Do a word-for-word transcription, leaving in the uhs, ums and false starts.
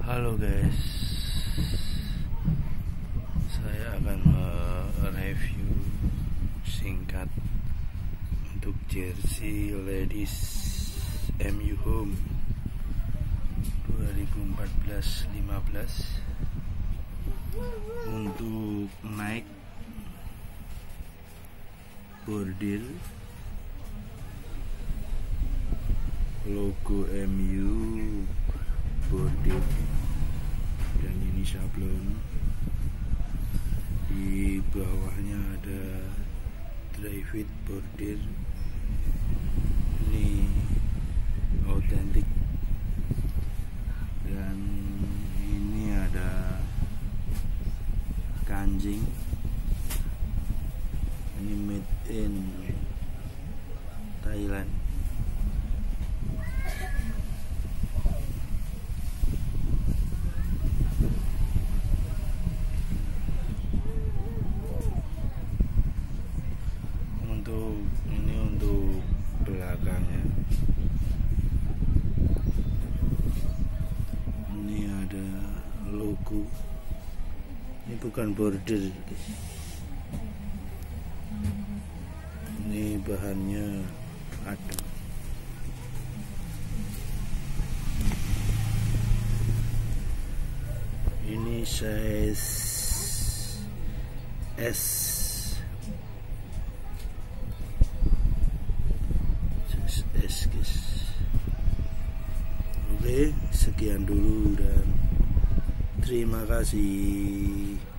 Halo guys, saya akan mereview singkat untuk jersey ladies M U Home dua ribu empat belas lima belas untuk Nike bordir logo M U bordir dan ini sablon. Di bawahnya ada dry fit bordir, ini autentik, dan ini ada kanjing, ini made in Thailand. Untuk ini untuk belakangnya, ini ada logo, ini bukan bordir, ini bahannya ada. Ini size S. S guys. Oke, sekian dulu dan terima kasih.